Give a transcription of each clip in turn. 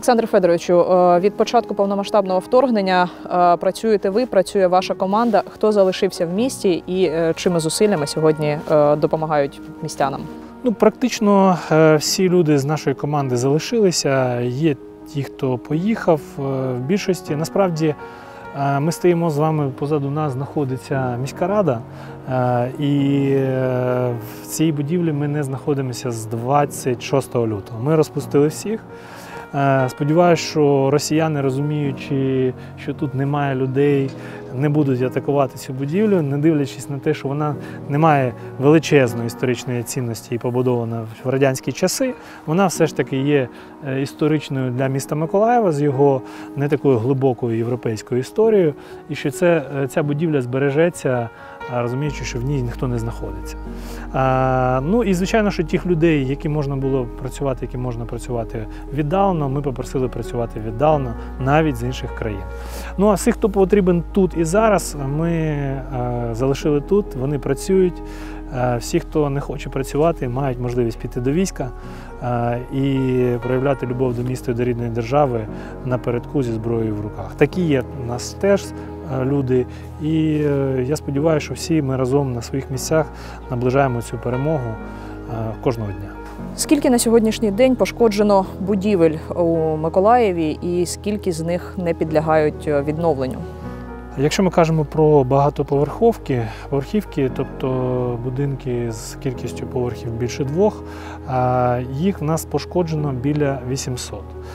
Олександре Федоровичу, від початку повномасштабного вторгнення працюєте ви, працює ваша команда. Хто залишився в місті і чими зусиллями сьогодні допомагають містянам? Практично всі люди з нашої команди залишилися. Є ті, хто поїхав в більшості. Насправді ми стоїмо з вами, позаду нас знаходиться міська рада. І в цій будівлі ми не знаходимося з 26 лютого. Ми розпустили всіх. Сподіваюся, що росіяни, розуміючи, що тут немає людей, не будуть атакувати цю будівлю, не дивлячись на те, що вона не має величезної історичної цінності і побудована в радянські часи. Вона все ж таки є історичною для міста Миколаєва з його не такою глибокою європейською історією, і що ця будівля збережеться, розуміючи, що в ній ніхто не знаходиться. І, звичайно, що тих людей, які можна було працювати, які можна працювати віддалено, ми попросили працювати віддалено, навіть з інших країн. А всіх, хто потрібен тут і зараз, ми залишили тут, вони працюють. Всі, хто не хоче працювати, мають можливість піти до війська і проявляти любов до міста і до рідної держави напередку зі зброєю в руках. Такі є у нас теж люди, і я сподіваюся, що всі ми разом на своїх місцях наближаємо цю перемогу кожного дня. Скільки на сьогоднішній день пошкоджено будівель у Миколаєві і скільки з них не підлягають відновленню? Якщо ми кажемо про багатоповерхівки, тобто будинки з кількістю поверхів більше 2, їх в нас пошкоджено біля 800.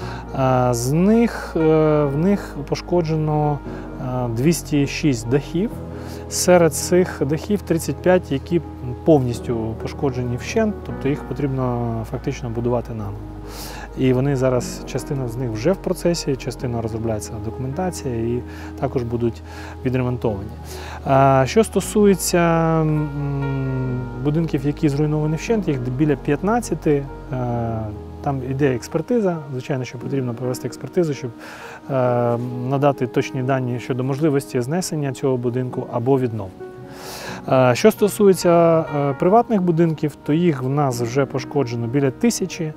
В них пошкоджено 206 дахів. Серед цих дахів 35, які повністю пошкоджені вщент, тобто їх потрібно фактично будувати наново. І вони зараз, частина з них вже в процесі, частина розробляється документація і також будуть відремонтовані. Що стосується будинків, які зруйновані вщент, їх біля 15. Там йде експертиза, звичайно, що потрібно провести експертизу, щоб надати точні дані щодо можливості знесення цього будинку або відновлення. Що стосується приватних будинків, то їх в нас вже пошкоджено біля 1000,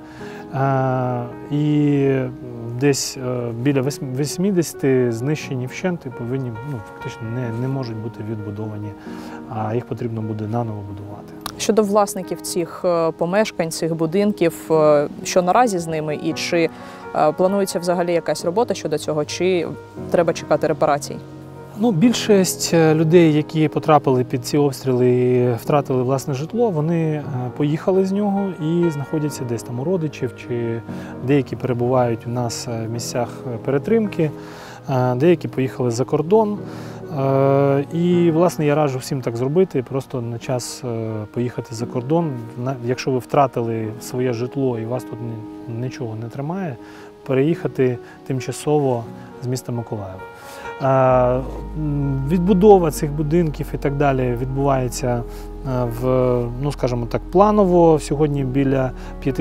і десь біля 80 знищені вщент і повинні, фактично не можуть бути відбудовані, а їх потрібно буде наново будувати. Щодо власників цих помешкань, цих будинків, що наразі з ними і чи планується взагалі якась робота щодо цього, чи треба чекати репарацій? Більшість людей, які потрапили під ці обстріли і втратили власне житло, вони поїхали з нього і знаходяться десь там у родичів, чи деякі перебувають у нас в місцях перетримки, деякі поїхали за кордон. І, власне, я раджу всім так зробити, просто на час поїхати за кордон. Якщо ви втратили своє житло і вас тут нічого не тримає, переїхати тимчасово з міста Миколаєва. Відбудова цих будинків і так далі відбувається скажімо так, планово. Сьогодні біля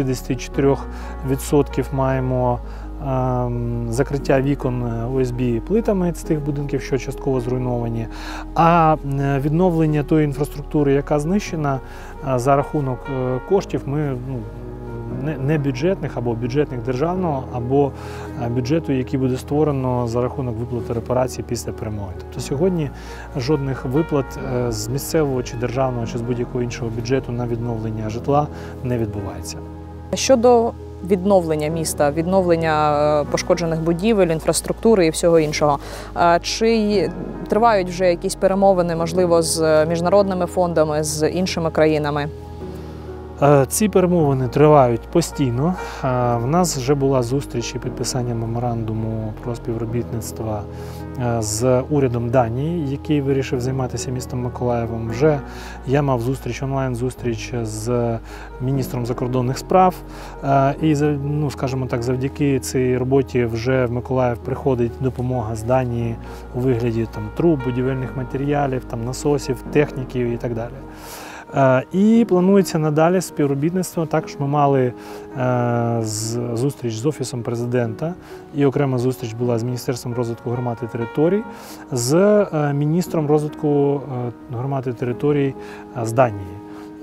54% маємо закриття вікон ОСБ-плитами з тих будинків, що частково зруйновані. А відновлення тої інфраструктури, яка знищена, за рахунок коштів ми не бюджетних, або бюджетних державного, або бюджету, який буде створено за рахунок виплати репарацій після перемоги. Тобто сьогодні жодних виплат з місцевого чи державного, чи з будь-якого іншого бюджету на відновлення житла не відбувається. Щодо відновлення міста, відновлення пошкоджених будівель, інфраструктури і всього іншого, чи тривають вже якісь перемовини, можливо, з міжнародними фондами, з іншими країнами? Ці перемовини тривають постійно. В нас вже була зустріч і підписання меморандуму про співробітництво з урядом Данії, який вирішив займатися містом Миколаєвом. Вже я мав онлайн-зустріч з міністром закордонних справ. І, скажімо так, завдяки цій роботі вже в Миколаїв приходить допомога з Данії у вигляді труб, будівельних матеріалів, насосів, техніків і так далі. І планується надалі співробітництво. Також ми мали зустріч з Офісом Президента, і окрема зустріч була з Міністерством розвитку громад і територій, з міністром розвитку громад і територій з Данії.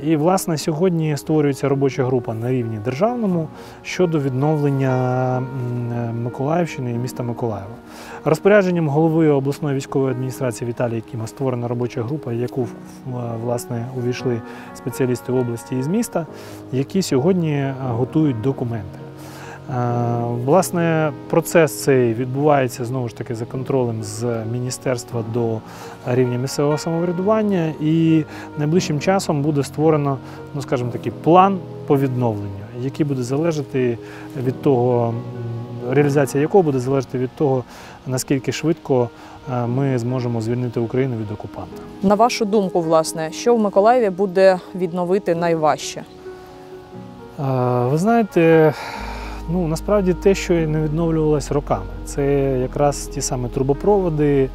І, власне, сьогодні створюється робоча група на рівні державному щодо відновлення Миколаївщини і міста Миколаєва. Розпорядженням голови обласної військової адміністрації Віталія Кіма створена робоча група, в яку, власне, увійшли спеціалісти області і з міста, які сьогодні готують документи. Власне, процес цей відбувається, знову ж таки, за контролем з міністерства до рівня місцевого самоврядування, і найближчим часом буде створено, ну, скажімо, такий план по відновленню, який буде залежати від того, реалізація якого буде залежати від того, наскільки швидко ми зможемо звільнити Україну від окупанта. На вашу думку, власне, що в Миколаєві буде відновити найважче? Ви знаєте, ну, насправді те, що не відновлювалося роками. Це якраз ті самі трубопроводи,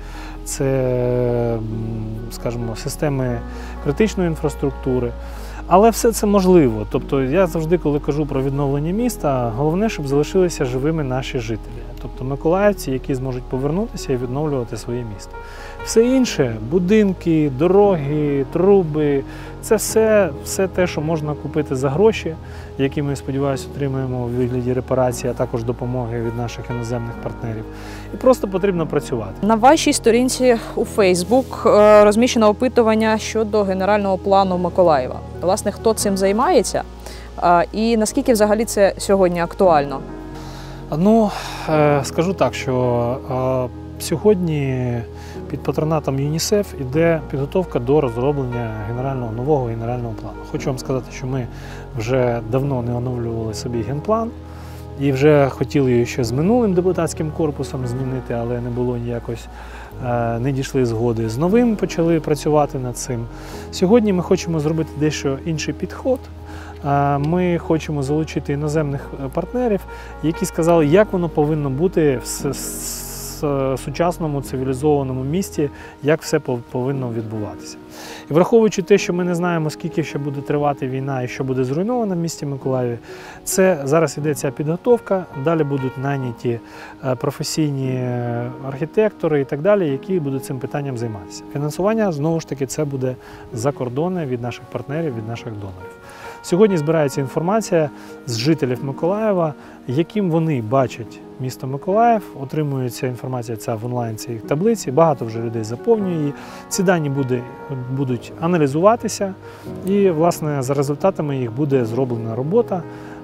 це, скажімо, системи критичної інфраструктури. Але все це можливо. Тобто я завжди, коли кажу про відновлення міста, головне, щоб залишилися живими наші жителі. Тобто миколаївці, які зможуть повернутися і відновлювати своє місто. Все інше – будинки, дороги, труби – це все те, що можна купити за гроші, які ми, сподіваюся, отримаємо у вигляді репарації, а також допомоги від наших іноземних партнерів. І просто потрібно працювати. На вашій сторінці у Facebook розміщено опитування щодо генерального плану Миколаєва. Власне, хто цим займається і наскільки взагалі це сьогодні актуально? Ну, скажу так, що сьогодні під патронатом ЮНІСЕФ іде підготовка до розроблення нового генерального плану. Хочу вам сказати, що ми вже давно не оновлювали собі генплан і вже хотіли його ще з минулим депутатським корпусом змінити, але не було ніякось, не дійшли згоди. З новим почали працювати над цим. Сьогодні ми хочемо зробити дещо інший підход. Ми хочемо залучити іноземних партнерів, які сказали, як воно повинно бути в сучасному цивілізованому місті, як все повинно відбуватися. І враховуючи те, що ми не знаємо, скільки ще буде тривати війна і що буде зруйновано в місті Миколаєві, це зараз іде ця підготовка, далі будуть найняті професійні архітектори і так далі, які будуть цим питанням займатися. Фінансування, знову ж таки, це буде за кордони від наших партнерів, від наших донорів. Сьогодні збирається інформація з жителів Миколаєва, яким вони бачать місто Миколаїв, отримується інформація ця в онлайн цій таблиці, багато вже людей заповнює її. Ці дані будуть аналізуватися і, власне, за результатами їх буде зроблена робота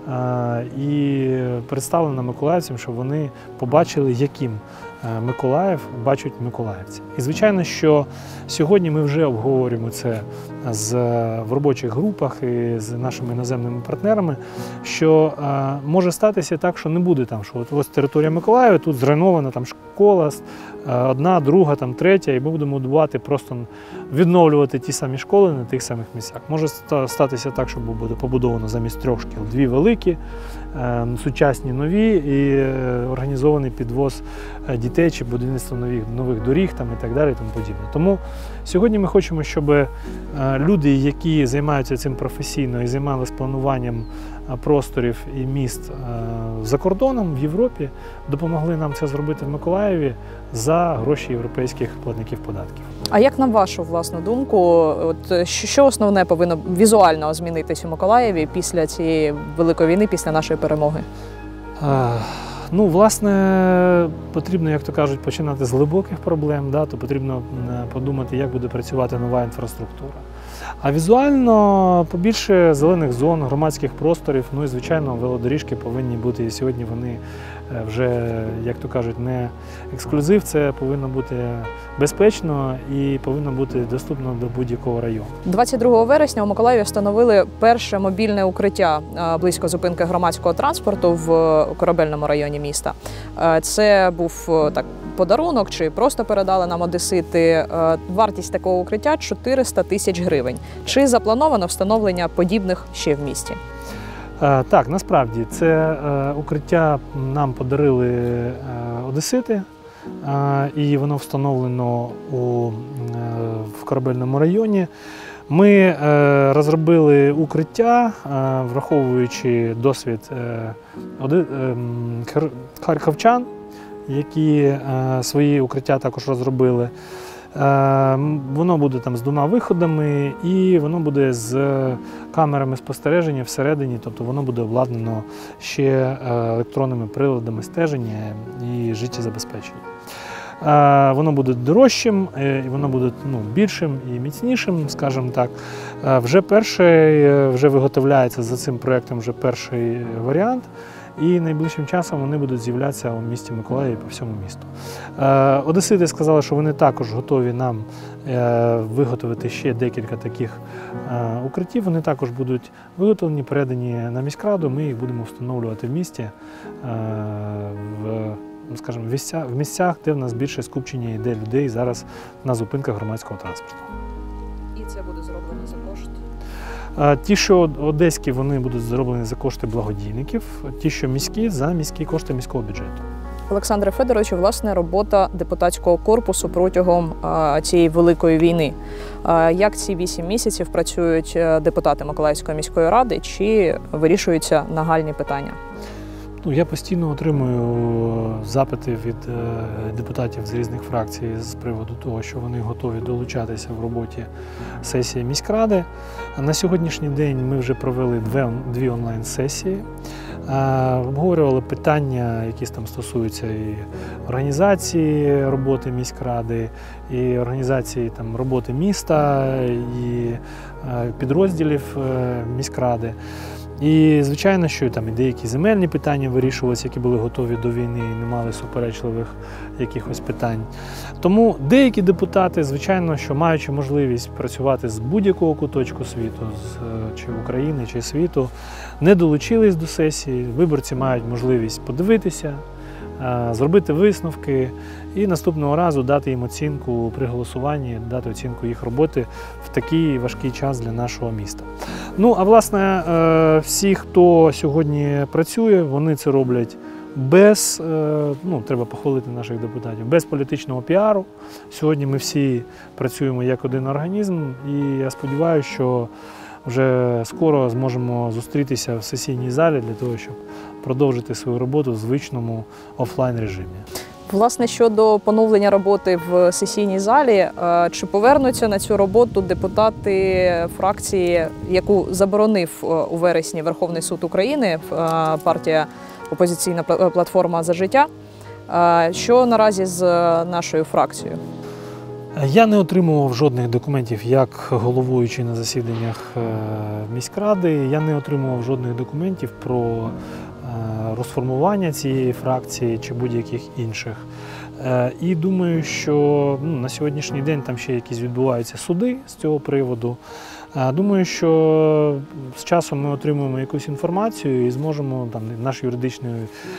і представлена миколаївцям, щоб вони побачили, яким Миколаїв бачать миколаївці. І, звичайно, що сьогодні ми вже обговорюємо це в робочих групах і з нашими іноземними партнерами, що може статися так, що не буде там, що ось територія Миколаєва, тут зруйнована там школа, одна, друга, там третя, і ми будемо будувати, просто відновлювати ті самі школи на тих самих місцях. Може статися так, що буде побудовано замість 3 шкіл 2 великі, сучасні нові і організований підвоз дітей чи будівництво нових доріг там, і так далі, і тому подібне. Тому сьогодні ми хочемо, щоб люди, які займаються цим професійно і займалися плануванням просторів і міст за кордоном, в Європі, допомогли нам це зробити в Миколаєві за гроші європейських платників податків. А як на вашу власну думку, що основне повинно візуально змінитись у Миколаєві після цієї великої війни, після нашої перемоги? Ну, власне, потрібно, як то кажуть, починати з глибоких проблем, то потрібно подумати, як буде працювати нова інфраструктура. А візуально побільше зелених зон, громадських просторів, ну і, звичайно, велодоріжки повинні бути, і сьогодні вони вже, як то кажуть, не ексклюзив, це повинно бути безпечно і повинно бути доступно до будь-якого району. 22 вересня у Миколаєві встановили перше мобільне укриття близько зупинки громадського транспорту в Корабельному районі міста. Це був подарунок, чи просто передали нам одесити. Вартість такого укриття – 400 тисяч гривень. Чи заплановано встановлення подібних ще в місті? Так, насправді, це укриття нам подарили одесити, і воно встановлено в Корабельному районі. Ми розробили укриття, враховуючи досвід харківчан, які свої укриття також розробили. Воно буде там з 2 виходами і воно буде з камерами спостереження всередині, тобто воно буде обладнано ще електронними приладами стеження і життєзабезпечення. Воно буде дорожчим, і воно буде більшим і міцнішим, скажімо так. Вже виготовляється за цим проєктом вже перший варіант, і найближчим часом вони будуть з'являтися у місті Миколаєві по всьому місту. Одесити сказали, що вони також готові нам виготовити ще декілька таких укриттів. Вони також будуть виготовлені, передані на міськраду, ми їх будемо встановлювати в місті, в місцях, де в нас більше скупчення йде людей зараз на зупинках громадського транспорту. І це буде зроблено за кошти? Ті, що одеські, вони будуть зроблені за кошти благодійників, ті, що міські, за міські кошти міського бюджету. Олександре Федоровичу, власне, робота депутатського корпусу протягом цієї великої війни. Як ці 8 місяців працюють депутати Миколаївської міської ради, чи вирішуються нагальні питання? Я постійно отримую запити від депутатів з різних фракцій з приводу того, що вони готові долучатися в роботі сесії міськради. На сьогоднішній день ми вже провели 2 онлайн-сесії, обговорювали питання, які там стосуються і організації роботи міськради, і організації роботи міста, і підрозділів міськради. І, звичайно, що і деякі земельні питання вирішувалися, які були готові до війни і не мали суперечливих якихось питань. Тому деякі депутати, звичайно, що маючи можливість працювати з будь-якого куточку світу, чи України, чи світу, не долучились до сесії. Виборці мають можливість подивитися, зробити висновки і наступного разу дати їм оцінку при голосуванні, дати оцінку їх роботи в такий важкий час для нашого міста. А власне, всі, хто сьогодні працює, вони це роблять без, треба похвалити наших депутатів, без політичного піару. Сьогодні ми всі працюємо як один організм, і я сподіваюся, що вже скоро зможемо зустрітися в сесійній залі для того, щоб продовжити свою роботу в звичному офлайн режимі. Власне, щодо поновлення роботи в сесійній залі, чи повернуться на цю роботу депутати фракції, яку заборонив у вересні Верховний суд України, партія «Опозиційна платформа за життя»? Що наразі з нашою фракцією? Я не отримував жодних документів як головуючий на засіданнях міськради. Я не отримував жодних документів про розформування цієї фракції чи будь-яких інших. І думаю, що на сьогоднішній день там ще якісь відбуваються суди з цього приводу. Думаю, що з часом ми отримуємо якусь інформацію і зможемо, наш юридичний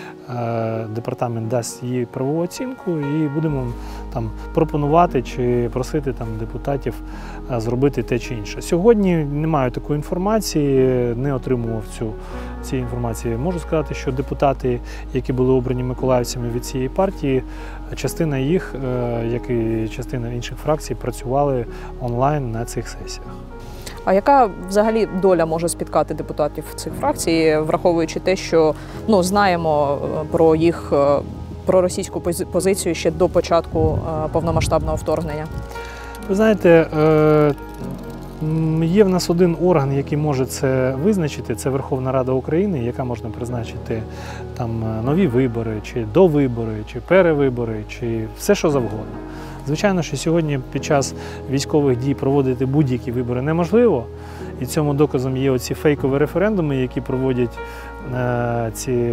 департамент дасть її правову оцінку і будемо пропонувати чи просити депутатів зробити те чи інше. Сьогодні не маю такої інформації, не отримував цієї інформації. Можу сказати, що депутати, які були обрані миколаївцями від цієї партії, частина їх, як і частина інших фракцій, працювали онлайн на цих сесіях. А яка взагалі доля може спіткати депутатів цих фракцій, враховуючи те, що знаємо про їх проросійську позицію ще до початку повномасштабного вторгнення? Ви знаєте, є в нас один орган, який може це визначити, це Верховна Рада України, яка може призначити нові вибори, чи довибори, чи перевибори, чи все, що завгодно. Звичайно, що сьогодні під час військових дій проводити будь-які вибори неможливо, і цьому доказом є оці фейкові референдуми, які проводять ці,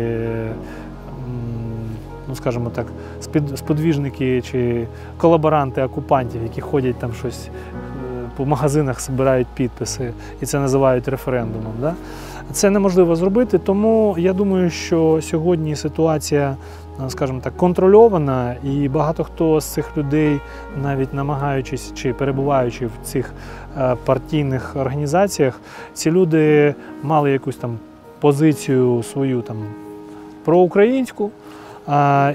скажімо так, сподвіжники чи колаборанти окупантів, які ходять щось по магазинах, збирають підписи, і це називають референдумом. Да? Це неможливо зробити, тому я думаю, що сьогодні ситуація, скажімо так, контрольована, і багато хто з цих людей, навіть намагаючись чи перебуваючи в цих партійних організаціях, ці люди мали якусь позицію свою проукраїнську, а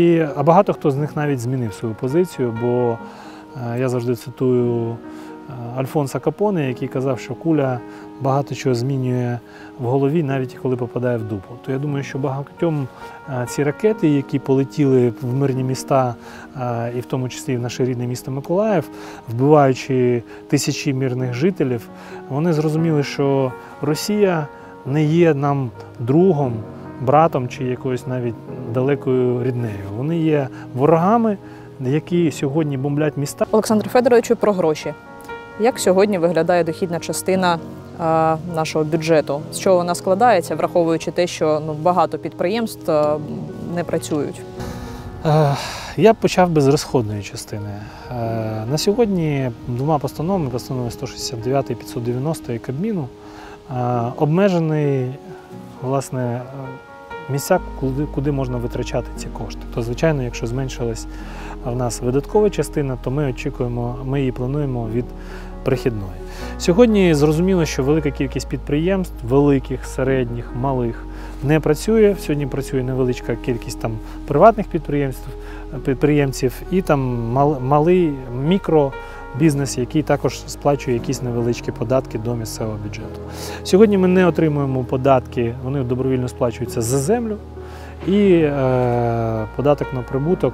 багато хто з них навіть змінив свою позицію, бо я завжди цитую Альфонса Капоне, який казав, що куля багато чого змінює в голові, навіть коли попадає в дупу. То я думаю, що багатьом ці ракети, які полетіли в мирні міста, і в тому числі в наше рідне місто Миколаїв, вбиваючи тисячі мирних жителів, вони зрозуміли, що Росія не є нам другом, братом чи якоюсь навіть далекою ріднею. Вони є ворогами, які сьогодні бомблять міста. Олександр Федоровичу, про гроші. Як сьогодні виглядає дохідна частина нашого бюджету? З чого вона складається, враховуючи те, що багато підприємств не працюють? Я б почав би з розходної частини. На сьогодні двома постановами, постановою 169 і 590 Кабміну, обмежений, власне, місця, куди можна витрачати ці кошти. То, звичайно, якщо зменшилась в нас видаткова частина, то ми її плануємо від прихідної. Сьогодні зрозуміло, що велика кількість підприємств, великих, середніх, малих, не працює. Сьогодні працює невеличка кількість приватних підприємців і малий мікробізнес, який також сплачує якісь невеличкі податки до місцевого бюджету. Сьогодні ми не отримуємо податки, вони добровільно сплачуються за землю, і податок на прибуток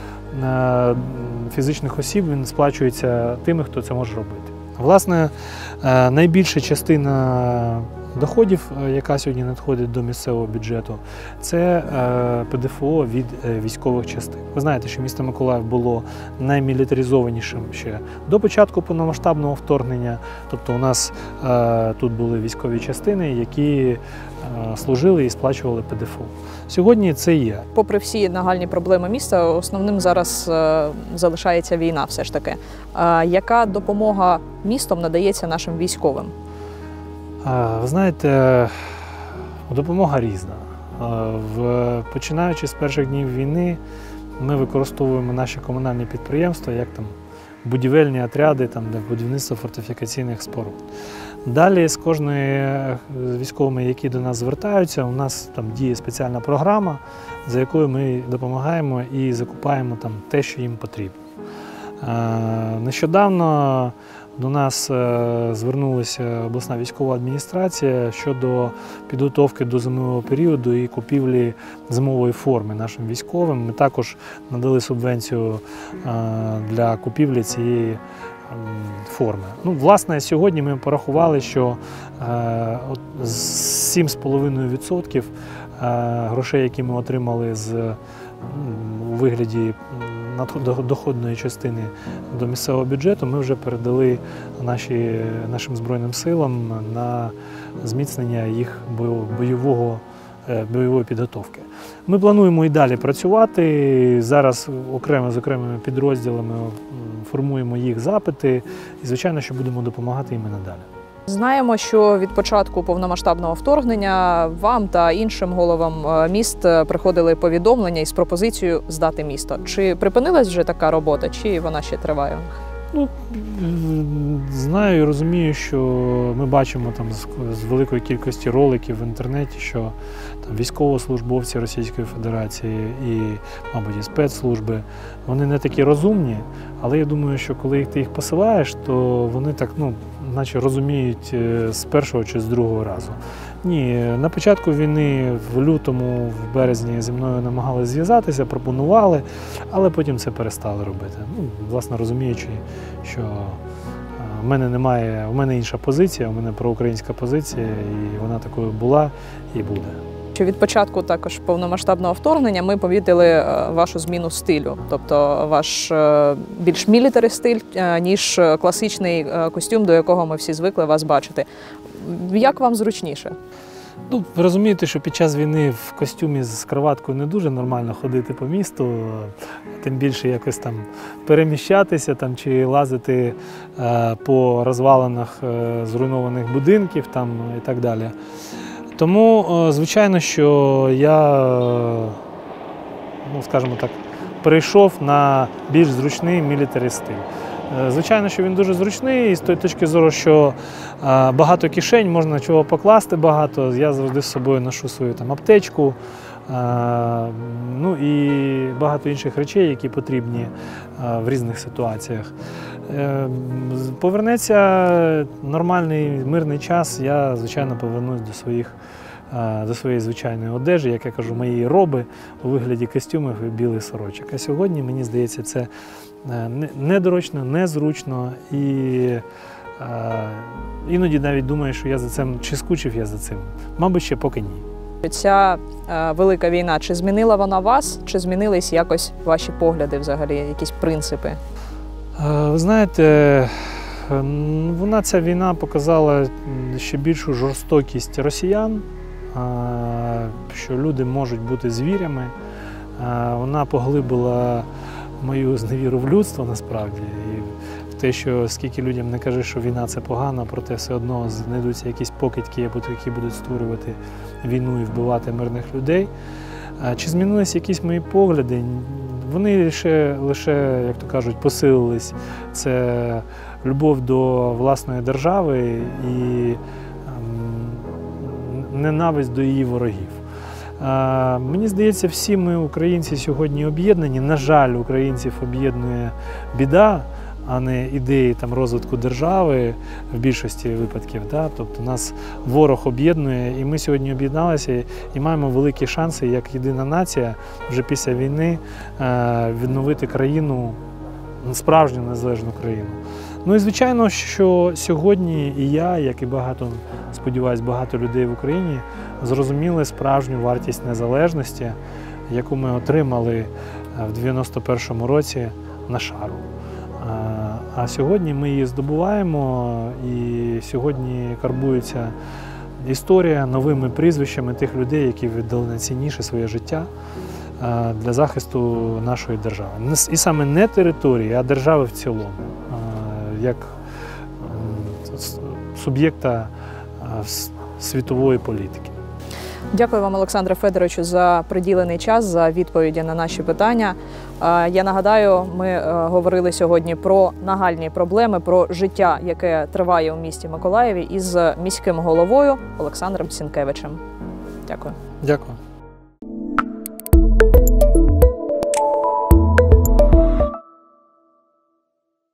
фізичних осіб він сплачується тими, хто це може робити. Власне, найбільша частина доходів, яка сьогодні надходить до місцевого бюджету, це ПДФО від військових частин. Ви знаєте, що місто Миколаїв було наймілітаризованішим ще до початку повномасштабного вторгнення. Тобто у нас тут були військові частини, які служили і сплачували ПДФО. Сьогодні це є. Попри всі нагальні проблеми міста, основним зараз залишається війна все ж таки. Яка допомога містом надається нашим військовим? Ви знаєте, допомога різна. Починаючи з перших днів війни, ми використовуємо наші комунальні підприємства, як будівельні отряди для будівництва фортифікаційних споруд. Далі з військовими, які до нас звертаються, у нас діє спеціальна програма, за якою ми допомагаємо і закупаємо те, що їм потрібно. Нещодавно до нас звернулася обласна військова адміністрація щодо підготовки до зимового періоду і купівлі зимової форми нашим військовим. Ми також надали субвенцію для купівлі цієї форми. Власне, сьогодні ми порахували, що 7,5% грошей, які ми отримали у вигляді доходної частини до місцевого бюджету, ми вже передали нашим Збройним силам на зміцнення їх бойової підготовки. Ми плануємо і далі працювати. Зараз з окремими підрозділами формуємо їх запити і, звичайно, що будемо допомагати їм і надалі. Знаємо, що від початку повномасштабного вторгнення вам та іншим головам міст приходили повідомлення із пропозицією здати місто. Чи припинилась вже така робота, чи вона ще триває? Знаю і розумію, що ми бачимо з великої кількості роликів в інтернеті, що військовослужбовці Російської Федерації і, мабуть, і спецслужби, вони не такі розумні, але я думаю, що коли ти їх посилаєш, то вони наче розуміють з першого чи з другого разу. Ні, на початку війни, в лютому, в березні зі мною намагалися зв'язатися, пропонували, але потім це перестали робити. Власне, розуміючи, що в мене інша позиція, у мене проукраїнська позиція, і вона такою була і буде. Від початку також повномасштабного вторгнення ми помітили вашу зміну стилю, тобто ваш більш мілітарі стиль, ніж класичний костюм, до якого ми всі звикли вас бачити. Як вам зручніше? Ви розумієте, що під час війни в костюмі з краваткою не дуже нормально ходити по місту, тим більше якось переміщатися чи лазити по розвалинах зруйнованих будинків і так далі. Тому, звичайно, що я, скажімо так, перейшов на більш зручний мілітарі стиль. Звичайно, що він дуже зручний, з тої точки зору, що багато кишень, можна чого покласти багато. Я завжди з собою ношу свою аптечку, і багато інших речей, які потрібні в різних ситуаціях. Повернеться нормальний мирний час, я, звичайно, повернусь до своєї звичайної одежі, як я кажу, моєї роби у вигляді костюмів і білих сорочок. А сьогодні, мені здається, це недоречно, незручно і іноді навіть думаю, що я за цим, чи скучив я за цим. Мабуть, ще поки ні. Ця велика війна, чи змінила вона вас, чи змінились якось ваші погляди взагалі, якісь принципи? Ви знаєте, ця війна показала ще більшу жорстокість росіян, що люди можуть бути звірями. Вона поглибила мою зневіру в людство, насправді. І в те, що скільки людям не кажи, що війна – це погано, проте все одно знайдуться якісь покидьки, які будуть створювати війну і вбивати мирних людей. Чи змінились якісь мої погляди? Вони лише, як то кажуть, посилились. Це любов до власної держави і ненависть до її ворогів. Мені здається, всі ми, українці, сьогодні об'єднані. На жаль, українців об'єднує біда, а не ідеї розвитку держави в більшості випадків. Тобто нас ворог об'єднує, і ми сьогодні об'єдналися і маємо великі шанси, як єдина нація, вже після війни відновити країну, справжню незалежну країну. Ну і звичайно, що сьогодні і я, як і сподіваюся, багато людей в Україні зрозуміли справжню вартість незалежності, яку ми отримали в 91-му році на шару. А сьогодні ми її здобуваємо, і сьогодні карбується історія новими прізвищами тих людей, які віддали найцінніше своє життя для захисту нашої держави. І саме не території, а держави в цілому, як суб'єкта світової політики. Дякую вам, Олександре Федоровичу, за приділений час, за відповіді на наші питання. Я нагадаю, ми говорили сьогодні про нагальні проблеми, про життя, яке триває у місті Миколаєві, із міським головою Олександром Сінкевичем. Дякую. Дякую.